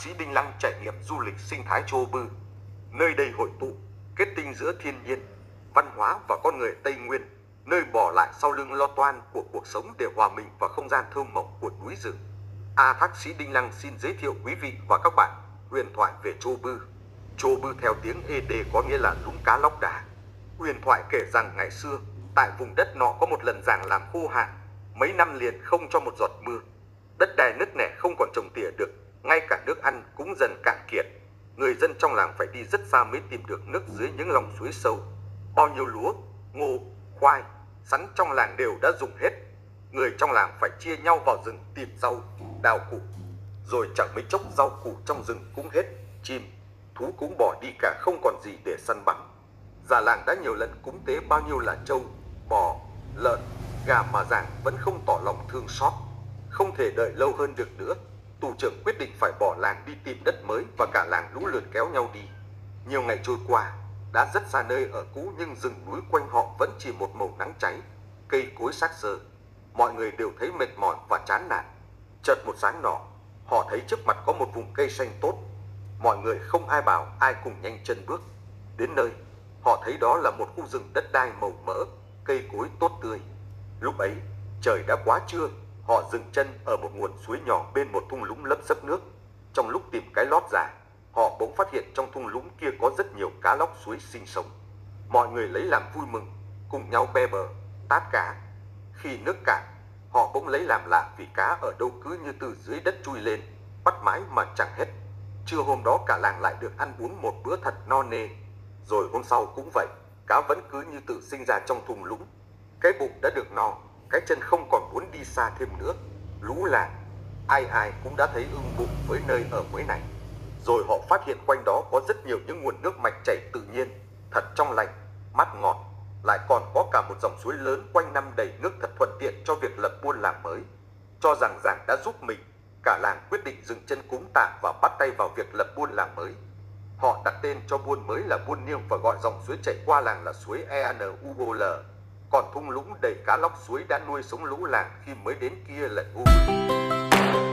sĩ Đinh Lăng trải nghiệm du lịch sinh thái Chô Bư. Nơi đây hội tụ, kết tinh giữa thiên nhiên, văn hóa và con người Tây Nguyên, nơi bỏ lại sau lưng lo toan của cuộc sống để hòa mình vào không gian thơ mộng của núi rừng. Thạc sĩ Đinh Lăng xin giới thiệu quý vị và các bạn huyền thoại về Chô Bư. Chô Bư theo tiếng Ê Đê có nghĩa là lũng cá lóc đà. Huyền thoại kể rằng ngày xưa, tại vùng đất nọ có một lần giàng làm khô hạn, mấy năm liền không cho một giọt mưa. Đất đai nứt nẻ không còn trồng tỉa được, ngay cả nước ăn cũng dần cạn kiệt. Người dân trong làng phải đi rất xa mới tìm được nước dưới những lòng suối sâu. Bao nhiêu lúa, ngô, khoai, sắn trong làng đều đã dùng hết. Người trong làng phải chia nhau vào rừng tìm rau, đào củ. Rồi chẳng mấy chốc rau củ trong rừng cũng hết, chim, thú cũng bỏ đi cả, không còn gì để săn bắn. Già làng đã nhiều lần cúng tế bao nhiêu là trâu, bò, lợn, gà mà giàng vẫn không tỏ lòng thương xót. Không thể đợi lâu hơn được nữa, tù trưởng quyết định phải bỏ làng đi tìm đất mới và cả làng lũ lượt kéo nhau đi. Nhiều ngày trôi qua, đã rất xa nơi ở cũ nhưng rừng núi quanh họ vẫn chỉ một màu nắng cháy, cây cối xác xơ. Mọi người đều thấy mệt mỏi và chán nản. Chợt một sáng nọ, họ thấy trước mặt có một vùng cây xanh tốt. Mọi người không ai bảo ai cùng nhanh chân bước. Đến nơi, họ thấy đó là một khu rừng đất đai màu mỡ, cây cối tốt tươi. Lúc ấy, trời đã quá trưa, họ dừng chân ở một nguồn suối nhỏ bên một thung lũng lấp xấp nước. Trong lúc tìm cái lót giả, họ bỗng phát hiện trong thung lũng kia có rất nhiều cá lóc suối sinh sống. Mọi người lấy làm vui mừng, cùng nhau be bờ, tát cá. Khi nước cạn, họ bỗng lấy làm lạ vì cá ở đâu cứ như từ dưới đất chui lên, bắt mãi mà chẳng hết. Trưa hôm đó cả làng lại được ăn uống một bữa thật no nê. Rồi hôm sau cũng vậy, cá vẫn cứ như tự sinh ra trong thung lũng. Cái bụng đã được no, cái chân không còn muốn đi xa thêm nữa. Lũ làng, ai ai cũng đã thấy ưng bụng với nơi ở mới này. Rồi họ phát hiện quanh đó có rất nhiều những nguồn nước mạch chảy tự nhiên, thật trong lành, mát ngọt. Lại còn có cả một dòng suối lớn quanh năm đầy nước thật thuận tiện cho việc lập buôn làng mới. Cho rằng giàng đã giúp mình, cả làng quyết định dừng chân cúng tạ và bắt tay vào việc lập buôn làng mới. Họ đặt tên cho buôn mới là Buôn Niêu và gọi dòng suối chảy qua làng là suối Eanul. Còn thung lũng đầy cá lóc suối đã nuôi sống lũ làng khi mới đến kia là U.